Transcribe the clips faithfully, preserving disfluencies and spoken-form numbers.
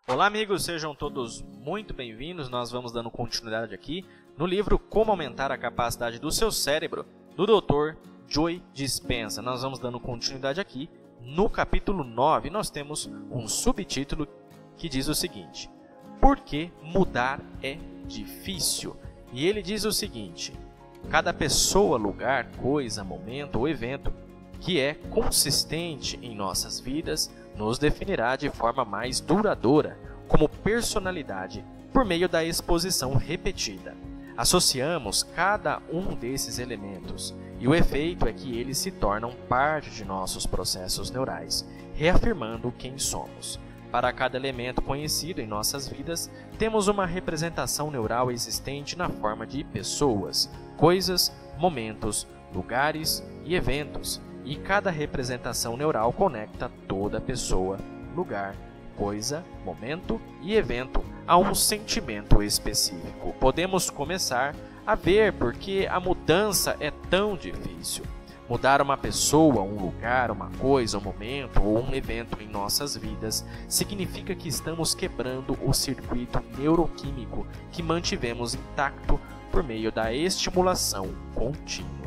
Olá amigos, sejam todos muito bem-vindos. Nós vamos dando continuidade aqui no livro Como Aumentar a Capacidade do Seu Cérebro, do doutor Joe Dispenza. Nós vamos dando continuidade aqui no capítulo nove. Nós temos um subtítulo que diz o seguinte: Por que mudar é difícil? E ele diz o seguinte: cada pessoa, lugar, coisa, momento ou evento que é consistente em nossas vidas nos definirá de forma mais duradoura como personalidade por meio da exposição repetida. Associamos cada um desses elementos e o efeito é que eles se tornam parte de nossos processos neurais, reafirmando quem somos. Para cada elemento conhecido em nossas vidas, temos uma representação neural existente na forma de pessoas, coisas, momentos, lugares e eventos. E cada representação neural conecta toda pessoa, lugar, coisa, momento e evento a um sentimento específico. Podemos começar a ver por que a mudança é tão difícil. Mudar uma pessoa, um lugar, uma coisa, um momento ou um evento em nossas vidas significa que estamos quebrando o circuito neuroquímico que mantivemos intacto por meio da estimulação contínua.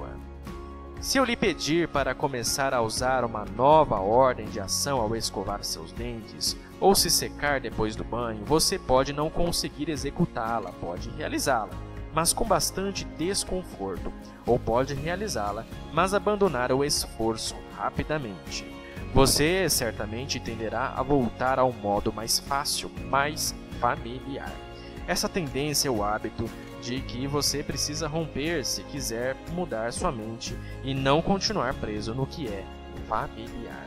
Se eu lhe pedir para começar a usar uma nova ordem de ação ao escovar seus dentes ou se secar depois do banho, você pode não conseguir executá-la, pode realizá-la, mas com bastante desconforto, ou pode realizá-la, mas abandonar o esforço rapidamente. Você certamente tenderá a voltar ao modo mais fácil, mais familiar. Essa tendência é o hábito de que você precisa romper se quiser mudar sua mente e não continuar preso no que é familiar.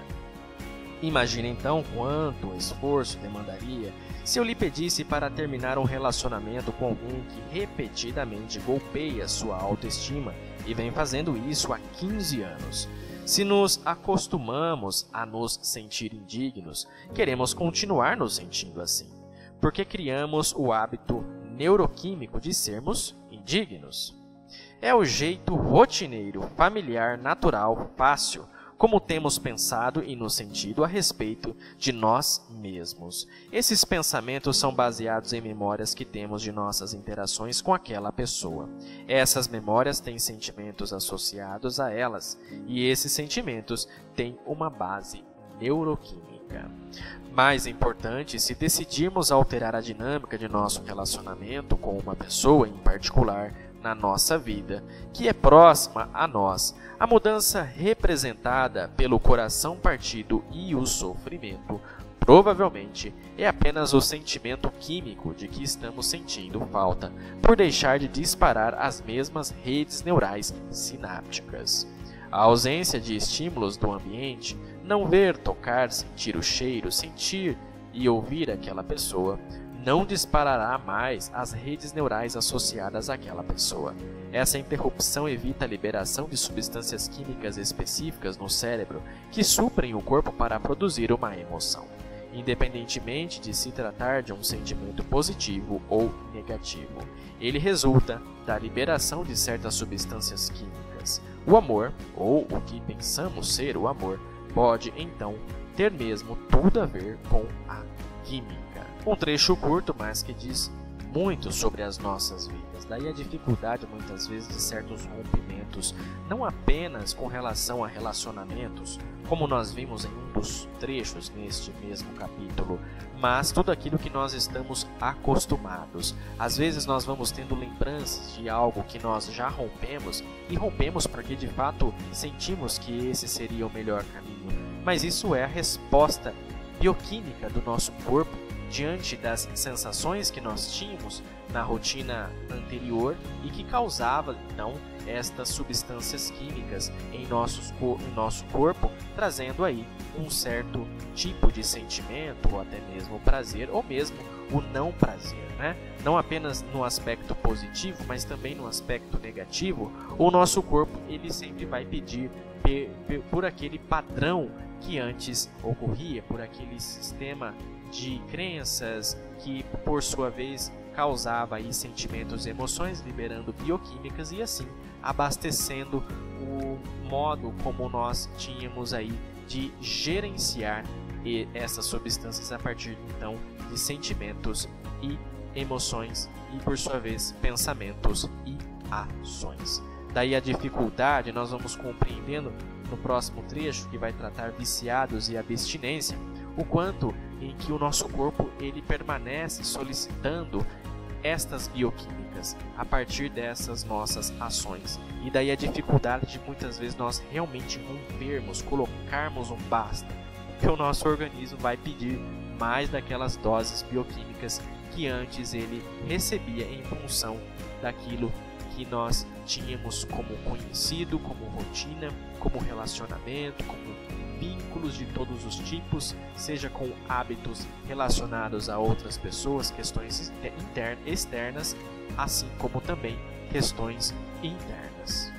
Imagine então quanto esforço demandaria se eu lhe pedisse para terminar um relacionamento com alguém que repetidamente golpeia sua autoestima e vem fazendo isso há quinze anos. Se nos acostumamos a nos sentir indignos, queremos continuar nos sentindo assim, porque criamos o hábito neuroquímico de sermos indignos. É o jeito rotineiro, familiar, natural, fácil, como temos pensado e nos sentido a respeito de nós mesmos. Esses pensamentos são baseados em memórias que temos de nossas interações com aquela pessoa. Essas memórias têm sentimentos associados a elas, e esses sentimentos têm uma base neuroquímica. Mais importante, se decidirmos alterar a dinâmica de nosso relacionamento com uma pessoa em particular na nossa vida, que é próxima a nós, a mudança representada pelo coração partido e o sofrimento provavelmente é apenas o sentimento químico de que estamos sentindo falta por deixar de disparar as mesmas redes neurais sinápticas. A ausência de estímulos do ambiente, não ver, tocar, sentir o cheiro, sentir e ouvir aquela pessoa, não disparará mais as redes neurais associadas àquela pessoa. Essa interrupção evita a liberação de substâncias químicas específicas no cérebro que suprem o corpo para produzir uma emoção, independentemente de se tratar de um sentimento positivo ou negativo. Ele resulta da liberação de certas substâncias químicas. O amor, ou o que pensamos ser o amor, pode, então, ter mesmo tudo a ver com a química. Um trecho curto, mas que diz muito sobre as nossas vidas. Daí a dificuldade, muitas vezes, de certos rompimentos, não apenas com relação a relacionamentos, como nós vimos em um dos trechos neste mesmo capítulo, mas tudo aquilo que nós estamos acostumados. Às vezes nós vamos tendo lembranças de algo que nós já rompemos, e rompemos porque de fato sentimos que esse seria o melhor caminho. Mas isso é a resposta bioquímica do nosso corpo diante das sensações que nós tínhamos na rotina anterior e que causava, então, estas substâncias químicas em, nossos, em nosso corpo, trazendo aí um certo tipo de sentimento, ou até mesmo prazer, ou mesmo o não prazer, né? Não apenas no aspecto positivo, mas também no aspecto negativo, o nosso corpo ele sempre vai pedir por aquele padrão que antes ocorria, por aquele sistema de crenças que, por sua vez, causava aí sentimentos e emoções, liberando bioquímicas e assim abastecendo o modo como nós tínhamos aí de gerenciar e essas substâncias a partir então de sentimentos e emoções e por sua vez pensamentos e ações. Daí a dificuldade nós vamos compreendendo no próximo trecho, que vai tratar viciados e abstinência, o quanto em que o nosso corpo ele permanece solicitando estas bioquímicas a partir dessas nossas ações. E daí a dificuldade de muitas vezes nós realmente rompermos, colocarmos um basta, que o nosso organismo vai pedir mais daquelas doses bioquímicas que antes ele recebia em função daquilo que nós tínhamos como conhecido, como rotina, como relacionamento, como vínculos de todos os tipos, seja com hábitos relacionados a outras pessoas, questões internas, externas, assim como também questões internas.